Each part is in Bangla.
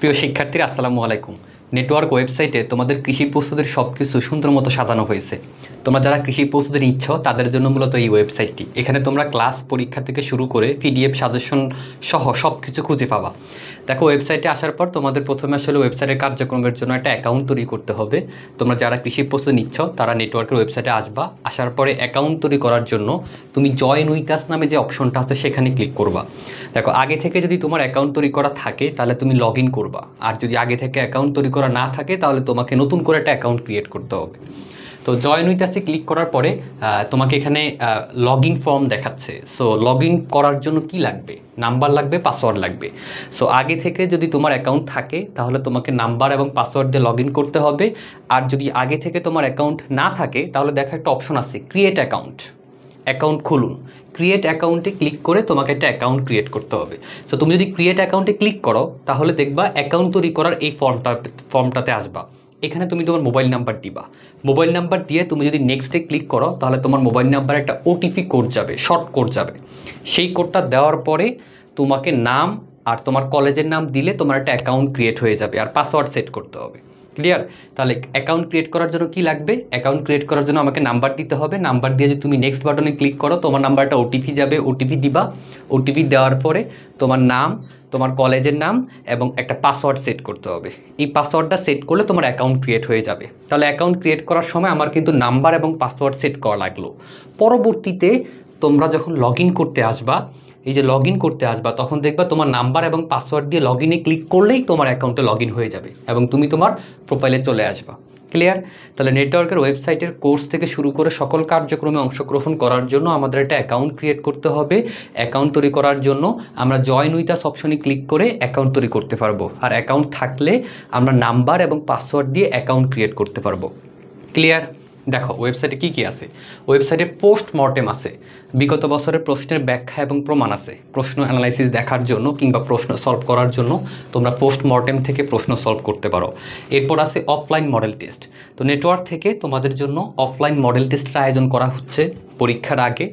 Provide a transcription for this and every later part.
প্রিয় শিক্ষার্থীরা আসসালামু আলাইকুম। নেটওয়ার্ক ওয়েবসাইটে তোমাদের কৃষি প্রস্তুতির সব কিছু সুন্দর মতো সাজানো হয়েছে। তোমরা যারা কৃষি প্রস্তুতি নিচ্ছ তাদের জন্য মূলত এই ওয়েবসাইটটি। এখানে তোমরা ক্লাস, পরীক্ষা থেকে শুরু করে পিডিএফ সাজেশন সহ সব কিছু খুঁজে পাবা। দেখো, ওয়েবসাইটে আসার পর তোমাদের প্রথমে আসলে ওয়েবসাইটের কার্যক্রমের জন্য একটা অ্যাকাউন্ট তৈরি করতে হবে। তোমরা যারা কৃষি প্রস্তুতি নিচ্ছ তারা নেটওয়ার্কের ওয়েবসাইটে আসবা। আসার পরে অ্যাকাউন্ট তৈরি করার জন্য তুমি জয়েন উইথ আস নামে যে অপশনটা আছে সেখানে ক্লিক করবা। দেখো, আগে থেকে যদি তোমার অ্যাকাউন্ট তৈরি করা থাকে তাহলে তুমি লগ ইন করবা, আর যদি আগে থেকে অ্যাকাউন্ট তৈরি করা না থাকে তাহলে তোমাকে নতুন করে একটা অ্যাকাউন্ট ক্রিয়েট করতে হবে। তো জয়েন উইথ আসে ক্লিক করার পরে তোমাকে এখানে লগ ইন ফর্ম দেখাচ্ছে। সো লগ ইন করার জন্য কি লাগবে? নাম্বার লাগবে, পাসওয়ার্ড লাগবে। সো আগে থেকে যদি তোমার অ্যাকাউন্ট থাকে তাহলে তোমাকে নাম্বার এবং পাসওয়ার্ড দিয়ে লগ ইন করতে হবে। আর যদি আগে থেকে তোমার অ্যাকাউন্ট না থাকে তাহলে দেখা একটা অপশন আছে ক্রিয়েট অ্যাকাউন্ট, অ্যাকাউন্ট খুলুন। ক্রিয়েট অ্যাকাউন্টে ক্লিক করে তোমাকে একটা অ্যাকাউন্ট ক্রিয়েট করতে হবে। সো তুমি যদি ক্রিয়েট অ্যাকাউন্টে ক্লিক করো তাহলে দেখবা অ্যাকাউন্ট তৈরি করার এই ফর্মটাতে আসবা। এখানে তুমি তোমার মোবাইল নাম্বার দিবা। মোবাইল নাম্বার দিয়ে তুমি যদি নেক্সটে ক্লিক করো তাহলে তোমার মোবাইল নাম্বারে একটা ওটিপি কোড যাবে, শর্ট কোড যাবে। সেই কোডটা দেওয়ার পরে তোমাকে নাম আর তোমার কলেজের নাম দিলে তোমার একটা অ্যাকাউন্ট ক্রিয়েট হয়ে যাবে, আর পাসওয়ার্ড সেট করতে হবে। ক্লিয়ার? তাহলে অ্যাকাউন্ট ক্রিয়েট করার জন্য কি লাগবে? অ্যাকাউন্ট ক্রিয়েট করার জন্য আমাকে নাম্বার দিতে হবে। নাম্বার দিয়ে যদি তুমি নেক্সট বাটনে ক্লিক করো তোমার নাম্বারটা ওটিপি যাবে, ওটিপি দিবা। ওটিপি দেওয়ার পরে তোমার নাম, তোমার কলেজের নাম এবং একটা পাসওয়ার্ড সেট করতে হবে। এই পাসওয়ার্ডটা সেট করলে তোমার অ্যাকাউন্ট ক্রিয়েট হয়ে যাবে। তাহলে অ্যাকাউন্ট ক্রিয়েট করার সময় আমার কিন্তু নাম্বার এবং পাসওয়ার্ড সেট করা লাগলো। পরবর্তীতে তোমরা যখন লগ ইন করতে আসবা, এই যে লগ ইন করতে আসবা তখন দেখবা তোমার নাম্বার এবং পাসওয়ার্ড দিয়ে লগ ইনে ক্লিক করলেই তোমার অ্যাকাউন্টে লগ ইন হয়ে যাবে এবং তুমি তোমার প্রোফাইলে চলে আসবা। ক্লিয়ার? তাহলে নেটওয়ার্কের ওয়েবসাইটের কোর্স থেকে শুরু করে সকল কার্যক্রমে অংশগ্রহণ করার জন্য আমাদের একটা অ্যাকাউন্ট ক্রিয়েট করতে হবে। অ্যাকাউন্ট তৈরি করার জন্য আমরা জয়েন উইথ আস অপশনে ক্লিক করে অ্যাকাউন্ট তৈরি করতে পারবো। আর অ্যাকাউন্ট থাকলে আমরা নাম্বার এবং পাসওয়ার্ড দিয়ে অ্যাকাউন্ট ক্রিয়েট করতে পারবো। ক্লিয়ার? দেখো, ওয়েবসাইটে কি কি আছে। ওয়েবসাইটে পোস্ট মর্টেম আছে, বিগত বছরের প্রশ্নের ব্যাখ্যা এবং প্রমাণ আছে। প্রশ্ন অ্যানালাইসিস দেখার জন্য কিংবা প্রশ্ন সলভ করার জন্য তোমরা পোস্ট মর্টেম থেকে প্রশ্ন সলভ করতে পারো। এরপর আছে অফলাইন মডেল টেস্ট। তো নেটওয়ার্ক থেকে তোমাদের জন্য অফলাইন মডেল টেস্টের আয়োজন করা হচ্ছে পরীক্ষার আগে।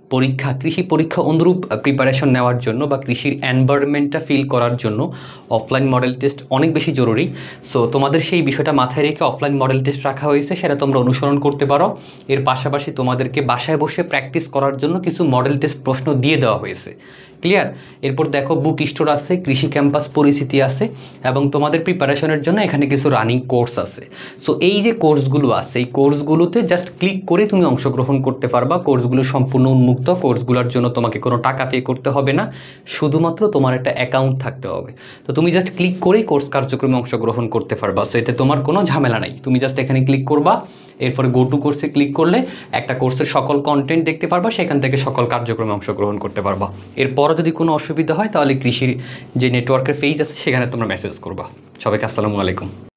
কৃষি পরীক্ষা অনুরূপ প্রিপারেশন নেওয়ার জন্য বা কৃষির এনভায়রনমেন্টটা ফিল করার জন্য অফলাইন মডেল টেস্ট অনেক বেশি জরুরি। সো তোমাদের সেই বিষয়টা মাথায় রেখে অফলাইন মডেল টেস্ট রাখা হয়েছে, সেটা তোমরা অনুসরণ করতে পারো। এর পাশাপাশি তোমাদেরকে বাসায় বসে প্র্যাকটিস করার জন্য কিছু মডেল টেস্ট প্রশ্ন দিয়ে দেওয়া হয়েছে। ক্লিয়ার? এরপর দেখো, বুক স্টোর আছে, কৃষি ক্যাম্পাস পরিস্থিতি আছে এবং তোমাদের প্রিপারেশনের জন্য এখানে কিছু রানিং কোর্স আছে। সো এই যে কোর্সগুলো আছে এই কোর্সগুলোতে জাস্ট ক্লিক করে তুমি অংশগ্রহণ করতে পারবা। কোর্সগুলো সম্পূর্ণ উন্মুক্ত, কোর্সগুলোর জন্য তোমাকে কোনো টাকা পে করতে হবে না, শুধুমাত্র তোমার একটা অ্যাকাউন্ট থাকতে হবে। তো তুমি জাস্ট ক্লিক করেই কোর্স কার্যক্রমে অংশগ্রহণ করতে পারবা। সো এতে তোমার কোনো ঝামেলা নাই। তুমি জাস্ট এখানে ক্লিক করবা, এরপরে গো টু কোর্সে ক্লিক করলে একটা কোর্সের সকল কন্টেন্ট দেখতে পারবা, সেখান থেকে সকল কার্যক্রমে অংশগ্রহণ করতে পারবা। এরপরও যদি কোনো অসুবিধা হয় তাহলে কৃষির যে নেটওয়ার্কের পেজ আছে সেখানে তোমরা মেসেজ করবা। সবাইকে আসসালামু আলাইকুম।